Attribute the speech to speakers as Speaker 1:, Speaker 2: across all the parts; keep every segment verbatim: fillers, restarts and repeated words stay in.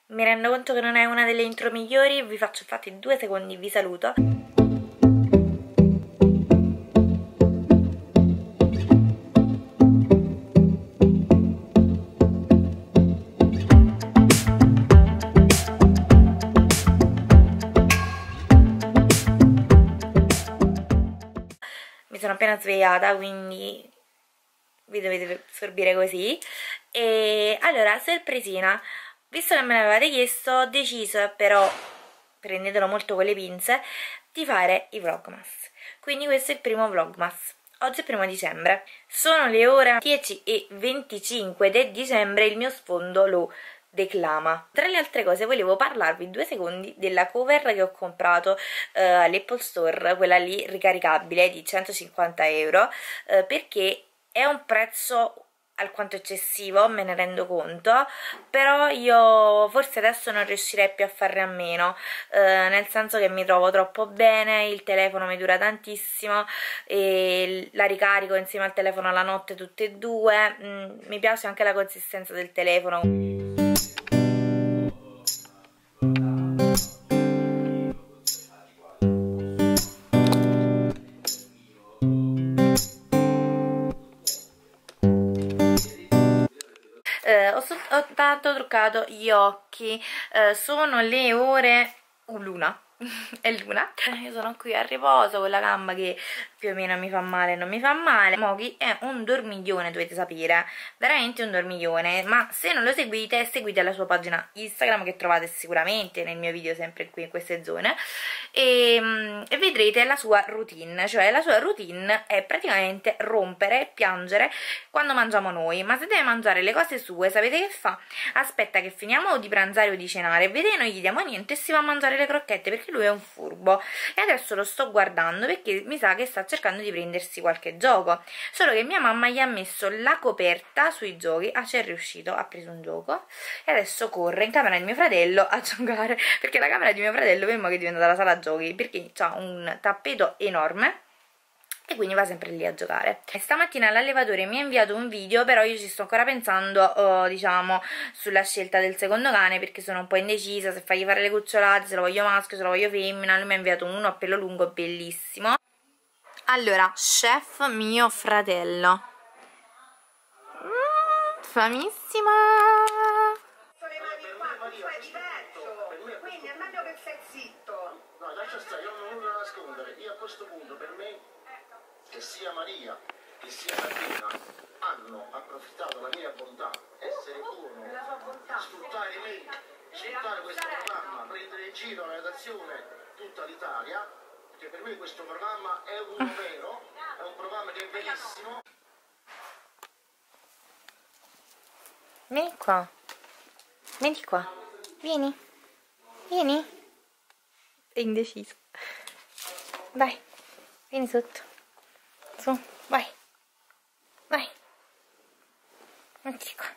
Speaker 1: Mi rendo conto che non è una delle intro migliori, vi faccio infatti due secondi, vi saluto. Mi sono appena svegliata, quindi vi dovete sorbire così. E allora, sorpresina, visto che me l'avevate chiesto, ho deciso, però prendetelo molto con le pinze, di fare i vlogmas. Quindi questo è il primo vlogmas. Oggi è primo dicembre, sono le ore dieci e venticinque ed è dicembre, il mio sfondo lo declama. Tra le altre cose volevo parlarvi due secondi della cover che ho comprato eh, all'Apple Store, quella lì ricaricabile di centocinquanta euro, eh, perché è un prezzo alquanto eccessivo, me ne rendo conto, però io forse adesso non riuscirei più a farne a meno, eh, nel senso che mi trovo troppo bene, il telefono mi dura tantissimo e la ricarico insieme al telefono la notte tutte e due, mm, mi piace anche la consistenza del telefono. Eh, ho, ho tanto truccato gli occhi, eh, sono le ore uh, l'una, è l'una, io sono qui a riposo con la gamba che più o meno mi fa male, non mi fa male. Mochi è un dormiglione, dovete sapere, veramente un dormiglione, ma se non lo seguite, seguite la sua pagina Instagram che trovate sicuramente nel mio video sempre qui in queste zone, e, e vedrete la sua routine, cioè la sua routine è praticamente rompere e piangere quando mangiamo noi, ma se deve mangiare le cose sue, sapete che fa? Aspetta che finiamo di pranzare o di cenare, vede, non gli diamo niente e si va a mangiare le crocchette, perché lui è un furbo, e adesso lo sto guardando perché mi sa che sta cercando di prendersi qualche gioco, solo che mia mamma gli ha messo la coperta sui giochi, ah, ci è riuscito, ha preso un gioco e adesso corre in camera di mio fratello a giocare, perché la camera di mio fratello prima che diventa la sala giochi, perché ha un tappeto enorme e quindi va sempre lì a giocare. E stamattina l'allevatore mi ha inviato un video, però io ci sto ancora pensando, oh, diciamo, sulla scelta del secondo cane, perché sono un po' indecisa se fargli fare le cucciolate, se lo voglio maschio, se lo voglio femmina. Lui mi ha inviato uno a pelo lungo bellissimo. Allora, chef mio fratello, mm, famissima.
Speaker 2: Le mani qua, tu fai diverso, quindi è meglio che stai zitto.
Speaker 3: No, lascia stare, io non ho nulla da nascondere. Io a questo punto, per me, che sia Maria, che sia Martina, hanno approfittato della mia bontà, essere buono, sfruttare me, sfruttare questo programma, prendere in giro la redazione tutta l'Italia, perché per me questo programma è uno vero, è un programma che è bellissimo.
Speaker 1: Vieni qua, vieni qua, vieni, vieni. È indeciso. Dai, vieni sotto. Su, vai. Vai. Metti qua.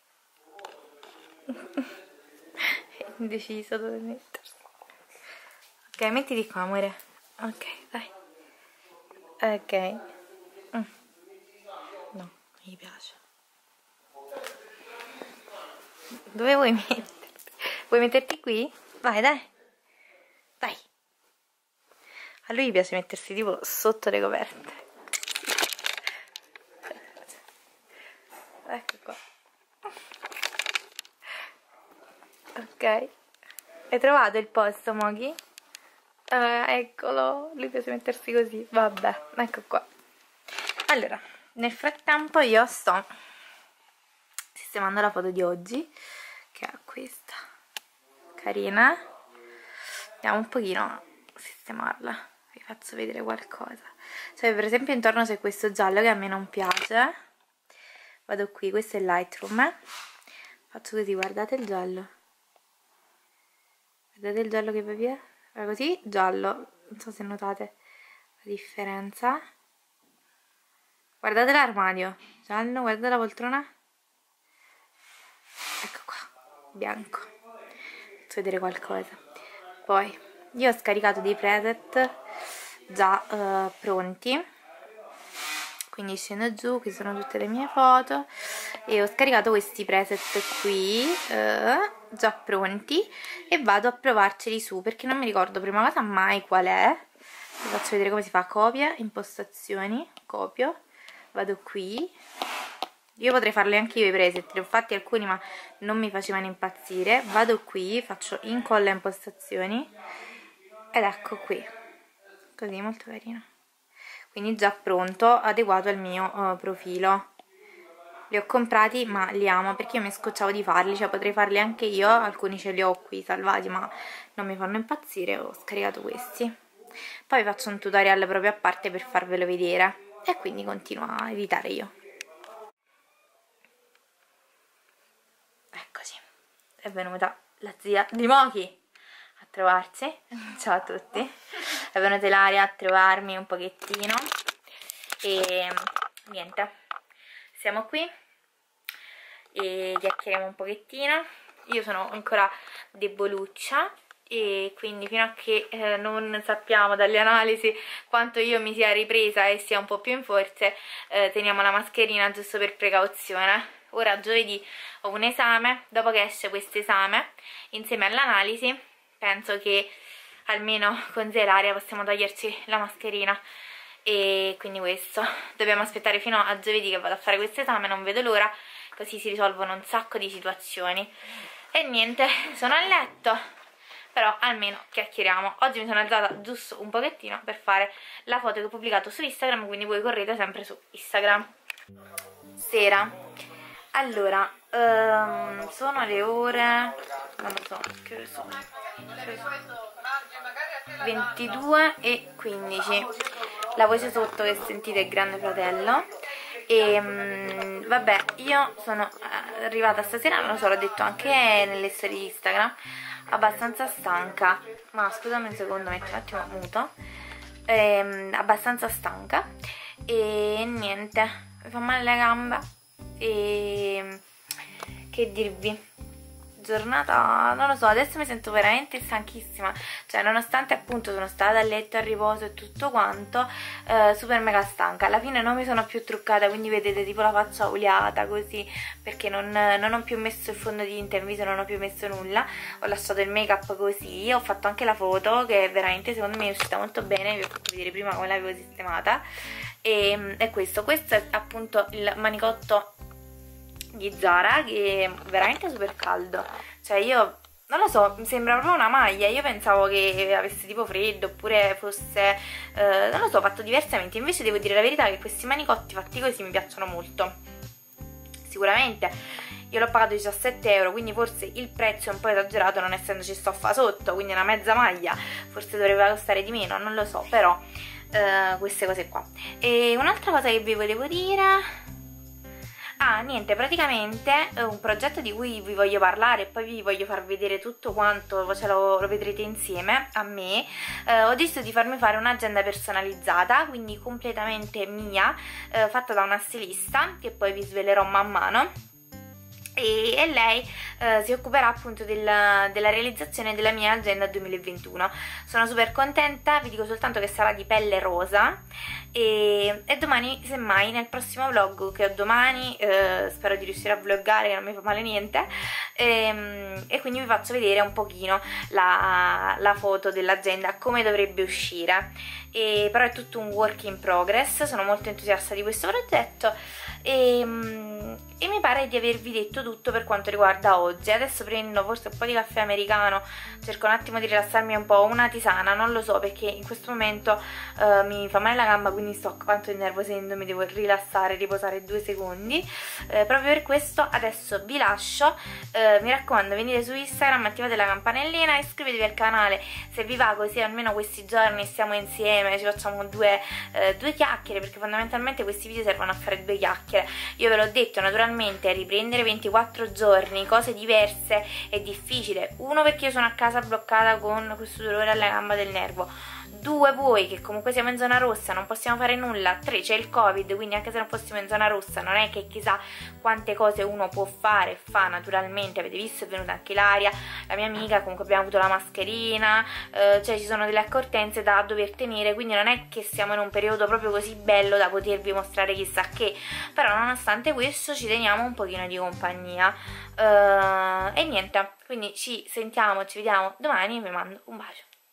Speaker 1: È indeciso dove mettersi. Ok, mettiti qua, amore. Ok, dai. Ok. Mm. No, mi piace. Dove vuoi metterti? Vuoi metterti qui? Vai, dai. Dai. A lui piace mettersi tipo sotto le coperte. Ecco qua. Ok. Hai trovato il posto, Mochi? Uh, eccolo. Lui piace mettersi così. Vabbè, ecco qua. Allora, nel frattempo io sto sistemando la foto di oggi, che è questa. Carina. Andiamo un pochino a sistemarla, vi faccio vedere qualcosa. Cioè, per esempio intorno c'è questo giallo che a me non piace. Vado qui, questo è Lightroom, eh? Faccio così, guardate il giallo, guardate il giallo che va via, va così, giallo, non so se notate la differenza. Guardate l'armadio, giallo, guardate la poltrona, ecco qua, bianco. Faccio vedere qualcosa. Poi io ho scaricato dei preset già uh, pronti, quindi scendo giù, qui sono tutte le mie foto e ho scaricato questi preset qui eh, già pronti e vado a provarceli su, perché non mi ricordo prima cosa mai qual è. Vi faccio vedere come si fa: copia, impostazioni, copio, vado qui. Io potrei farli anche io i preset, li ho fatti alcuni ma non mi facevano impazzire. Vado qui, faccio incolla impostazioni ed ecco qui, così, molto carino. Quindi già pronto, adeguato al mio uh, profilo. Li ho comprati ma li amo perché io mi scocciavo di farli, cioè potrei farli anche io, alcuni ce li ho qui salvati ma non mi fanno impazzire, ho scaricato questi. Poi vi faccio un tutorial proprio a parte per farvelo vedere e quindi continuo a editare io. Eccoci, è venuta la zia di Mochi a trovarsi. Ciao a tutti, è venuta Ilaria a trovarmi un pochettino e niente, siamo qui e chiacchieriamo un pochettino. Io sono ancora deboluccia e quindi fino a che eh, non sappiamo dalle analisi quanto io mi sia ripresa e sia un po' più in forze, eh, teniamo la mascherina giusto per precauzione. Ora giovedì ho un esame, dopo che esce questo esame insieme all'analisi penso che almeno con zia Ilaria possiamo toglierci la mascherina e quindi questo, dobbiamo aspettare fino a giovedì che vado a fare questo esame, non vedo l'ora, così si risolvono un sacco di situazioni. E niente, sono a letto, però almeno chiacchieriamo. Oggi mi sono alzata giusto un pochettino per fare la foto che ho pubblicato su Instagram, quindi voi correte sempre su Instagram. Sera, allora, um, sono le ore, non lo so, che ore sono? ventidue e quindici. La voce sotto che sentite è Grande Fratello. E um, vabbè, io sono arrivata stasera, non lo so, l'ho detto anche nelle storie di Instagram, abbastanza stanca. Ma scusami un secondo, metto un attimo muto. Ehm, abbastanza stanca e niente, mi fa male la gamba e che dirvi, giornata, non lo so, adesso mi sento veramente stanchissima, cioè nonostante appunto sono stata a letto a riposo e tutto quanto, eh, super mega stanca. Alla fine non mi sono più truccata, quindi vedete tipo la faccia oliata così, perché non, non ho più messo il fondotinta in viso, non ho più messo nulla, ho lasciato il make up così, ho fatto anche la foto che veramente secondo me è uscita molto bene, vi ho fatto vedere prima come l'avevo sistemata e è questo, questo è appunto il manicotto di Zara che è veramente super caldo, cioè io non lo so, mi sembra proprio una maglia, io pensavo che avesse tipo freddo oppure fosse, eh, non lo so, fatto diversamente, invece devo dire la verità che questi manicotti fatti così mi piacciono molto. Sicuramente io l'ho pagato diciassette euro, quindi forse il prezzo è un po' esagerato non essendoci stoffa sotto, quindi una mezza maglia forse dovrebbe costare di meno, non lo so, però eh, queste cose qua. E un'altra cosa che vi volevo dire... Ah, niente, praticamente è un progetto di cui vi voglio parlare e poi vi voglio far vedere tutto quanto, ce lo, lo vedrete insieme a me. Eh, ho deciso di farmi fare un'agenda personalizzata, quindi completamente mia, eh, fatta da una stilista, che poi vi svelerò man mano. E, e lei eh, si occuperà appunto della, della realizzazione della mia agenda duemilaventuno. Sono super contenta, vi dico soltanto che sarà di pelle rosa e, e domani, semmai, nel prossimo vlog che ho domani, eh, spero di riuscire a vloggare, che non mi fa male niente, e, e quindi vi faccio vedere un pochino la, la foto dell'agenda, come dovrebbe uscire. E, però è tutto un work in progress, sono molto entusiasta di questo progetto e, e mi pare di avervi detto tutto per quanto riguarda oggi. Adesso prendo forse un po' di caffè americano, cerco un attimo di rilassarmi un po', una tisana, non lo so, perché in questo momento uh, mi fa male la gamba, quindi sto quanto innervosendo, mi devo rilassare, riposare due secondi, eh, proprio per questo adesso vi lascio. Eh, mi raccomando, venite su Instagram, attivate la campanellina, iscrivetevi al canale se vi va, così almeno questi giorni stiamo insieme, ci facciamo due, eh, due chiacchiere, perché fondamentalmente questi video servono a fare due chiacchiere. Io ve l'ho detto, naturalmente riprendere ventiquattro giorni, cose diverse è difficile, uno perché io sono a casa bloccata con questo dolore alla gamba del nervo, due voi che comunque siamo in zona rossa, non possiamo fare nulla, tre c'è il Covid, quindi anche se non fossimo in zona rossa non è che chissà quante cose uno può fare, fa naturalmente, avete visto è venuta anche Ilaria, la mia amica, comunque abbiamo avuto la mascherina, eh, cioè ci sono delle accortenze da dover tenere, quindi non è che siamo in un periodo proprio così bello da potervi mostrare chissà che, però nonostante questo ci teniamo un pochino di compagnia, eh, e niente, quindi ci sentiamo, ci vediamo domani, vi mando un bacio.